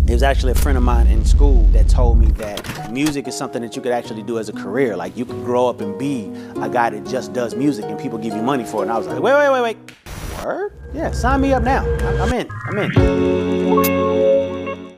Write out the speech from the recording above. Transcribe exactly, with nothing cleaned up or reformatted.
It was actually a friend of mine in school that told me that music is something that you could actually do as a career. Like, you could grow up and be a guy that just does music and people give you money for it. And I was like, wait, wait, wait, wait. Word? Yeah, sign me up now. I'm in, I'm in.